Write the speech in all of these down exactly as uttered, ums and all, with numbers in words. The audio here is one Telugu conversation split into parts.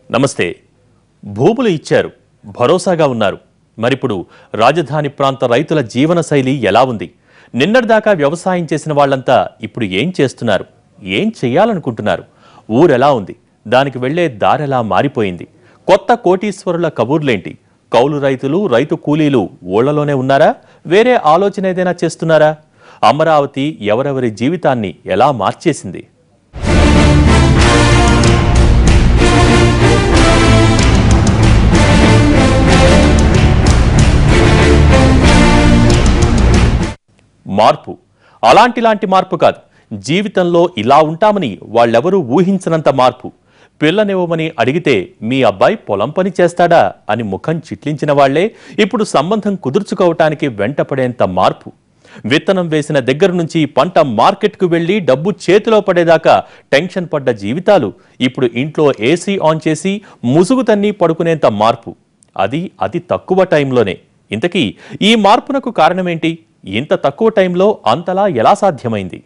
నమస్తే. భూములు ఇచ్చారు, భరోసాగా ఉన్నారు. మరిప్పుడు రాజధాని ప్రాంత రైతుల జీవన శైలి ఎలా ఉంది? నిన్నటిదాకా వ్యవసాయం చేసిన వాళ్ళంతా ఇప్పుడు ఏం చేస్తున్నారు? ఏం చేయాలనుకుంటున్నారు? ఊరెలా ఉంది? దానికి వెళ్లే దారెలా మారిపోయింది? కొత్త కోటీశ్వరుల కబూర్లేంటి? కౌలు రైతులు, రైతు కూలీలు ఊళ్ళలోనే ఉన్నారా? వేరే ఆలోచన ఏదైనా చేస్తున్నారా? అమరావతి ఎవరెవరి జీవితాన్ని ఎలా మార్చేసింది? మార్పు అలాంటిలాంటి మార్పు కాదు, జీవితంలో ఇలా ఉంటామని వాళ్ళెవరూ ఊహించనంత మార్పు. పిల్లనివ్వమని అడిగితే మీ అబ్బాయి పొలం పని చేస్తాడా అని ముఖం చిట్లించిన వాళ్లే ఇప్పుడు సంబంధం కుదుర్చుకోవటానికి వెంటపడేంత మార్పు. విత్తనం వేసిన దగ్గర నుంచి పంట మార్కెట్కు వెళ్లి డబ్బు చేతిలో పడేదాకా టెన్షన్ పడ్డ జీవితాలు ఇప్పుడు ఇంట్లో ఏసీ ఆన్ చేసి ముసుగు తన్ని పడుకునేంత మార్పు. అది అతి తక్కువ టైంలోనే. ఇంతకీ ఈ మార్పునకు కారణమేంటి? ఇంత తక్కువ టైంలో అంతలా ఎలా సాధ్యమైంది?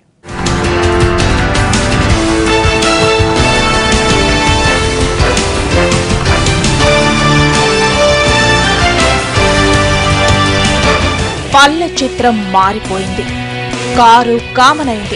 పల్లె చిత్రం మారిపోయింది. కారు కామనైంది.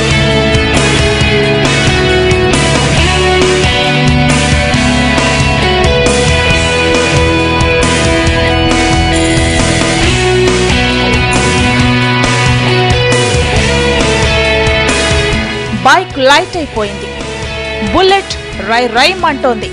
బైక్ లైట్ అయిపోయింది. బుల్లెట్ రై రైమ్ అంటోంది.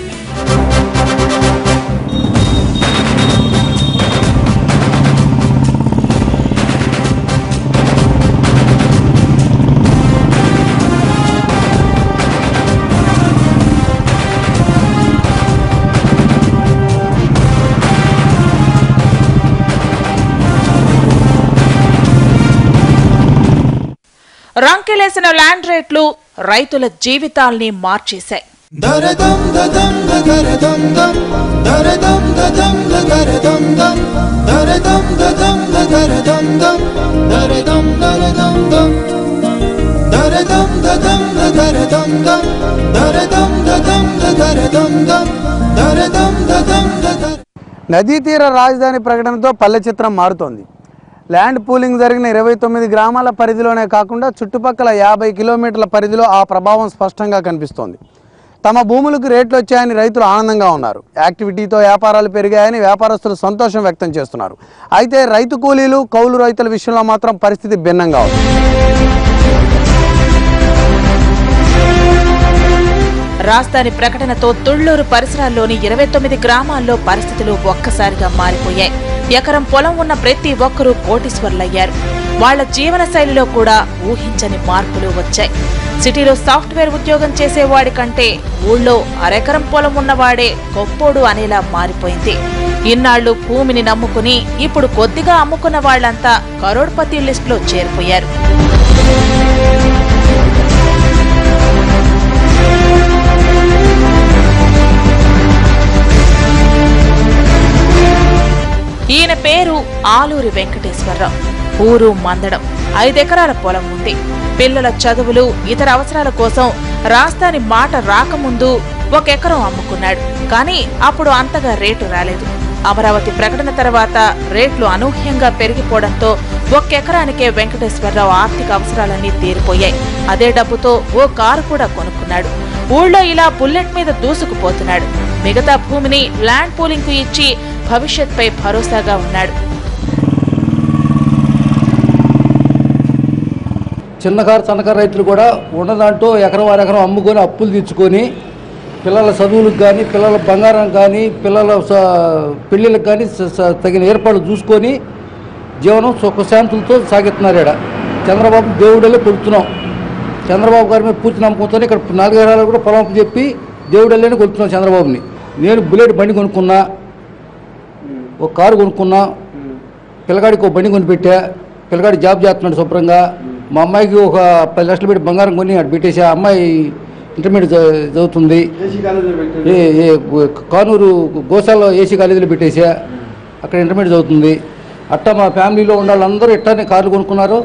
రంకెలేసిన ల్యాండ్ రేట్లు రైతుల జీవితాల్ని మార్చేశాయి. నదీ తీర రాజధాని ప్రకటనతో పల్లె చిత్రం మారుతోంది. ల్యాండ్ పూలింగ్ జరిగిన ఇరవై తొమ్మిది గ్రామాల పరిధిలోనే కాకుండా చుట్టుపక్కల యాభై కిలోమీటర్ల పరిధిలో ఆ ప్రభావం స్పష్టంగా కనిపిస్తోంది. తమ భూములకు రేట్లు వచ్చాయని రైతులు ఆనందంగా ఉన్నారు. యాక్టివిటీతో వ్యాపారాలు పెరిగాయని వ్యాపారస్తులు సంతోషం వ్యక్తం చేస్తున్నారు. అయితే రైతు కూలీలు, కౌలు రైతుల విషయంలో మాత్రం పరిస్థితి భిన్నంగా ఉంది. రాజధాని ప్రకటనతో తుళ్లూరు పరిసరాల్లోని ఇరవై తొమ్మిది గ్రామాల్లో పరిస్థితులు ఒక్కసారిగా మారిపోయాయి. ఎకరం పొలం ఉన్న ప్రతి ఒక్కరూ కోటీశ్వర్లయ్యారు. వాళ్ల జీవన శైలిలో కూడా ఊహించని మార్పులు వచ్చాయి. సిటీలో సాఫ్ట్వేర్ ఉద్యోగం చేసేవాడి కంటే ఊళ్ళో అరెకరం పొలం ఉన్నవాడే గొప్పోడు అనేలా మారిపోయింది. ఇన్నాళ్లు భూమిని నమ్ముకుని ఇప్పుడు కొద్దిగా అమ్ముకున్న వాళ్లంతా కరోడ్పతి లిస్టులో చేరిపోయారు. ఈయన పేరు ఆలూరి వెంకటేశ్వరరావు. ఊరు మందడం. ఐదెకరాల పొలం ఉంది. పిల్లల చదువులు, ఇతర అవసరాల కోసం రాజధాని మాట రాకముందు ఒక ఎకరం అమ్ముకున్నాడు. కానీ అప్పుడు అంతగా రేటు రాలేదు. అమరావతి ప్రకటన తర్వాత రేట్లు అనూహ్యంగా పెరిగిపోవడంతో ఒక్క ఎకరానికే వెంకటేశ్వరరావు ఆర్థిక అవసరాలన్నీ తీరిపోయాయి. అదే డబ్బుతో ఓ కారు కూడా కొనుక్కున్నాడు. ఊళ్ళో ఇలా బుల్లెట్ మీద దూసుకుపోతున్నాడు. మిగతా భూమిని ల్యాండ్ పూలింగ్ కు ఇచ్చి భవిష్యత్పై భరోసాగా ఉన్నాడు. చిన్నకారు సన్నకారు రైతులు కూడా ఉన్నదాంట్లో ఎకరం అరెకరం అమ్ముకొని అప్పులు తెచ్చుకొని పిల్లల చదువులకు కానీ, పిల్లల బంగారం కానీ, పిల్లల పెళ్ళిళ్ళకి కానీ తగిన ఏర్పాట్లు చూసుకొని జీవనం సుఖశాంతులతో సాగిస్తున్నారు. ఇక్కడ చంద్రబాబు దేవుడల్లే కొడుతున్నాం. చంద్రబాబు గారి మీద పూర్తి నమ్మకంతో ఇక్కడ నాలుగేరాలు కూడా పొలం చెప్పి దేవుడల్లేనే కొడుతున్నాం చంద్రబాబుని. నేను బుల్లెట్ బండి కొనుక్కున్నా, ఒక కారు కొనుక్కున్నా, పిల్లగాడికి ఒక బండి కొనిపెట్టా. పిల్లగాడి జాబ్ చేస్తున్నాడు శుభ్రంగా. మా అమ్మాయికి ఒక పది లక్షలు పెట్టి బంగారం కొని అటు పెట్టేసా. అమ్మాయి ఇంటర్మీడియట్ చదువుతుంది. కానూరు గోశాలలో ఏసీ కాలేజీలో పెట్టేసా. అక్కడ ఇంటర్మీడియట్ చదువుతుంది. అట్టా మా ఫ్యామిలీలో ఉన్న వాళ్ళందరూ ఇట్టానే కార్లు కొనుక్కున్నారు.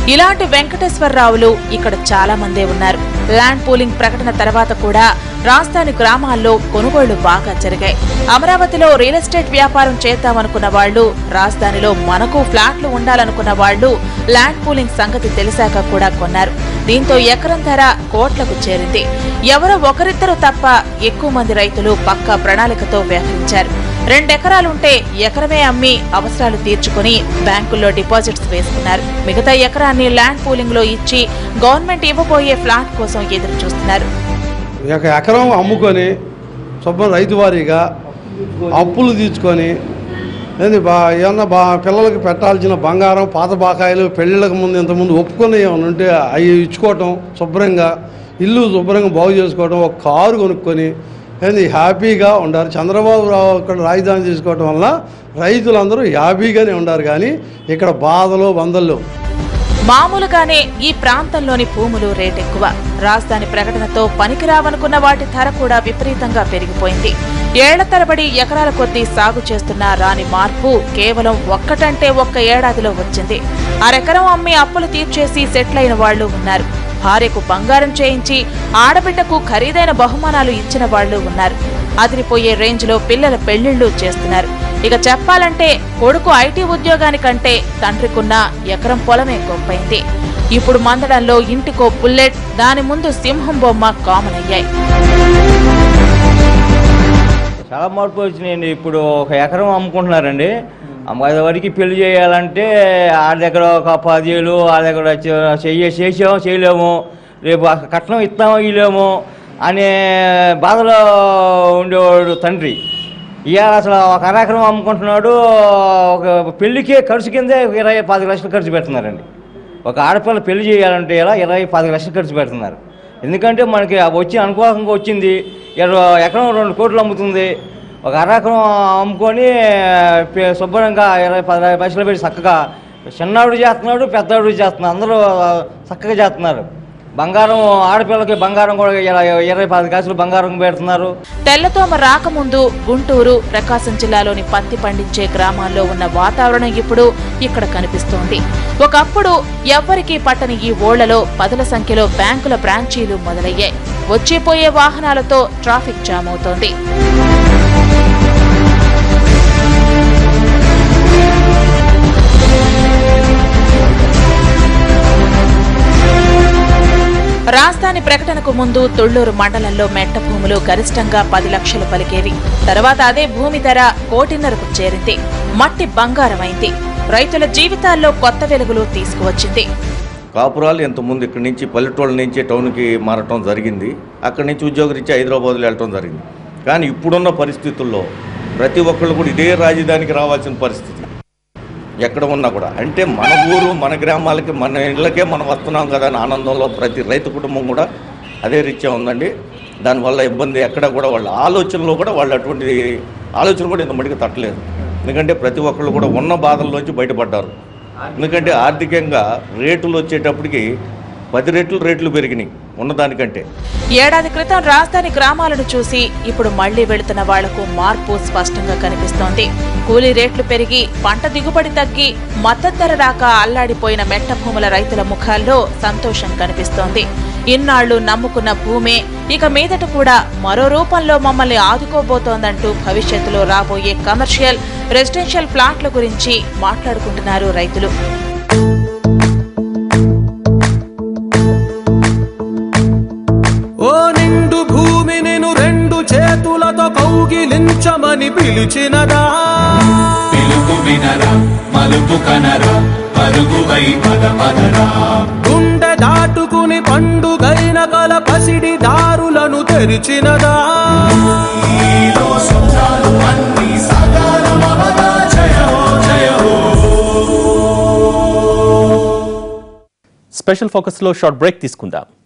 ఇలాంటి వెంకటేశ్వరరావులు ఇక్కడ చాలా మందే ఉన్నారు. ల్యాండ్ పూలింగ్ ప్రకటన తర్వాత కూడా రాజధాని గ్రామాల్లో కొనుగోళ్లు బాగా జరిగాయి. అమరావతిలో రియల్ ఎస్టేట్ వ్యాపారం చేద్దామనుకున్న వాళ్లు, రాజధానిలో మనకు ఫ్లాట్లు ఉండాలనుకున్న వాళ్లు ల్యాండ్ పూలింగ్ సంగతి తెలిసాక కూడా కొన్నారు. దీంతో ఎకరం ధర కోట్లకు చేరింది. ఎవరో ఒకరిద్దరు తప్ప ఎక్కువ మంది రైతులు పక్కా ప్రణాళికతో వ్యవహరించారు. రెండెకరాలుంటే ఎకరమే అమ్మి అవసరాలు తీర్చుకుని బ్యాంకుల్లో డిపాజిట్స్ వేసుకున్నారు. మిగతా ఎకరాన్ని ల్యాండ్ పూలింగ్ లో ఇచ్చి గవర్నమెంట్ ఇవ్వబోయే ఫ్లాట్ కోసం ఎదురు చూస్తున్నారు. ఎకరం అమ్ముకొని శుభ్రం రైతు వారీగా అప్పులు తీర్చుకొని ఏంది బా ఏమన్నా బా పిల్లలకి పెట్టాల్సిన బంగారం, పాత బాకాయలు, పెళ్ళిళ్ళకి ముందు ఇంతకుముందు ఒప్పుకొని ఏమైనా ఉంటే అవి ఇచ్చుకోవటం, శుభ్రంగా ఇల్లు శుభ్రంగా బాగు చేసుకోవడం, ఒక కారు కొనుక్కొని ఏంది హ్యాపీగా ఉండారు. చంద్రబాబు రావు ఇక్కడ రాజధాని తీసుకోవటం వల్ల రైతులందరూ హ్యాపీగానే ఉండారు. కానీ ఇక్కడ బాధలు బందలు మామూలుగానే ఈ ప్రాంతంలోని భూములు రేటెక్కువ. రాజధాని ప్రకటనతో పనికిరావనుకున్న వాటి ధర కూడా విపరీతంగా పెరిగిపోయింది. ఏళ్ల తరబడి ఎకరాల కొద్దీ సాగు చేస్తున్న రాని మార్పు కేవలం ఒక్కటంటే ఒక్క ఏడాదిలో వచ్చింది. అరెకరం అమ్మి అప్పులు తీర్చేసి సెటిల్ అయిన వాళ్లు ఉన్నారు. భార్యకు బంగారం చేయించి ఆడబిడ్డకు ఖరీదైన బహుమానాలు ఇచ్చిన వాళ్లు ఉన్నారు. అదిరిపోయే రేంజ్ లో పిల్లల పెళ్లిళ్లు చేస్తున్నారు. ఇక చెప్పాలంటే కొడుకు ఐటీ ఉద్యోగానికంటే తండ్రికున్న ఎకరం పొలమే గొప్పైంది. ఇప్పుడు మందడంలో ఇంటికో బుల్లెట్, దాని ముందు సింహం బొమ్మ కామన్ అయ్యాయి. చాలా మార్పులు వచ్చినాయండి. ఇప్పుడు ఒక ఎకరం అమ్ముకుంటున్నారండి. ఐదు వరకు పెళ్లి చేయాలంటే ఆ దగ్గర ఒక పదివేలు, ఆ దగ్గర చెయ్య చేసాము చేయలేము, రేపు కట్నం ఇస్తామో ఇవ్వలేము అనే బాధలో ఉండేవాడు తండ్రి. ఇవాళ అసలు ఒక అరెకరం అమ్ముకుంటున్నాడు. ఒక పెళ్లికే ఖర్చు కిందే ఇరవై పది లక్షలు ఖర్చు పెడుతున్నారండి. ఒక ఆడపిల్ల పెళ్లి చేయాలంటే ఇలా ఇరవై పది లక్షలు ఖర్చు పెడుతున్నారు. ఎందుకంటే మనకి వచ్చి అనుకూలంగా వచ్చింది. ఎకరం రెండు కోట్లు అమ్ముతుంది. ఒక అరెకరం అమ్ముకొని శుభ్రంగా ఇరవై పది పైసలు పెట్టి చక్కగా చిన్నాడు చేస్తున్నాడు, పెద్దవాడు చేస్తున్నాడు, అందరూ చక్కగా చేస్తున్నారు. బంగారం ఆడపిల్లకి బంగారం కూడా ఇరవై పది కాసులు బంగారం పెడుతున్నారు. తెల్లతోమ రాకముందు గుంటూరు, ప్రకాశం జిల్లాలోని పత్తి పండించే గ్రామాల్లో ఉన్న వాతావరణం ఇప్పుడు ఇక్కడ కనిపిస్తోంది. ఒకప్పుడు ఎవ్వరికీ పట్టని ఈ ఊళ్లలో పదుల సంఖ్యలో బ్యాంకుల బ్రాంచీలు మొదలయ్యాయి. వచ్చిపోయే వాహనాలతో ట్రాఫిక్ జామ్ అవుతోంది. రాజధాని ప్రకటనకు ముందు తుళ్లూరు మండలంలో మెట్ట భూములు గరిష్టంగా పది లక్షలు పలికేవి. తర్వాత అదే భూమి ధర కోటిన్నరకు చేరింది. మట్టి బంగారమైంది. రైతుల జీవితాల్లో కొత్త వెలుగులు తీసుకువచ్చింది. కాపురాలు ఇంతకుముందు ఇక్కడి నుంచి పల్లెటూళ్ళ నుంచి టౌన్కి మారటం జరిగింది. అక్కడి నుంచి ఉద్యోగరీత్యా హైదరాబాద్లో వెళ్ళటం జరిగింది. కానీ ఇప్పుడున్న పరిస్థితుల్లో ప్రతి ఒక్కళ్ళు కూడా ఇదే రాజధానికి రావాల్సిన పరిస్థితి ఎక్కడ ఉన్నా కూడా. అంటే మన ఊరు, మన గ్రామాలకి, మన ఇళ్ళకే మనం వస్తున్నాం కదా అని ఆనందంలో ప్రతి రైతు కుటుంబం కూడా అదే రీత్యా ఉందండి. దానివల్ల ఇబ్బంది ఎక్కడ కూడా వాళ్ళ ఆలోచనలో కూడా వాళ్ళు అటువంటి ఆలోచన కూడా ఇంత మటుకు తట్టలేదు. ఎందుకంటే ప్రతి ఒక్కళ్ళు కూడా ఉన్న బాధల్లోంచి బయటపడ్డారు. ఎందుకంటే ఆర్థికంగా రేటులు వచ్చేటప్పటికి పది రెట్లు రేట్లు పెరిగినాయి ఉన్నదానికంటే. ఏడాది క్రితం రాజధాని గ్రామాలను చూసి ఇప్పుడు మళ్లీ వెళుతున్న వాళ్లకు మార్పు స్పష్టంగా కనిపిస్తోంది. కూలీ రేట్లు పెరిగి పంట దిగుబడి తగ్గి మద్దతు ధర రాక అల్లాడిపోయిన మెట్ట భూముల రైతుల ముఖాల్లో సంతోషం కనిపిస్తోంది. ఇన్నాళ్లు నమ్ముకున్న భూమే ఇక మీదట కూడా మరో రూపంలో మమ్మల్ని ఆదుకోబోతోందంటూ భవిష్యత్తులో రాబోయే కమర్షియల్, రెసిడెన్షియల్ ప్లాట్ల గురించి మాట్లాడుకుంటున్నారు రైతులు. ఓ నిండు భూమి నేను రెండు చేతులతో కౌగిలించమని పిలిచినదా, పిలుపు వినరా మలుపు కనరా పరుగువై పద పదరా, గుండె దాటుకుని పండుగైన కల పసిడి దారులను తెరిచినదా, స్పెషల్ ఫోకస్ లో షార్ట్ బ్రేక్ తీసుకుందాం.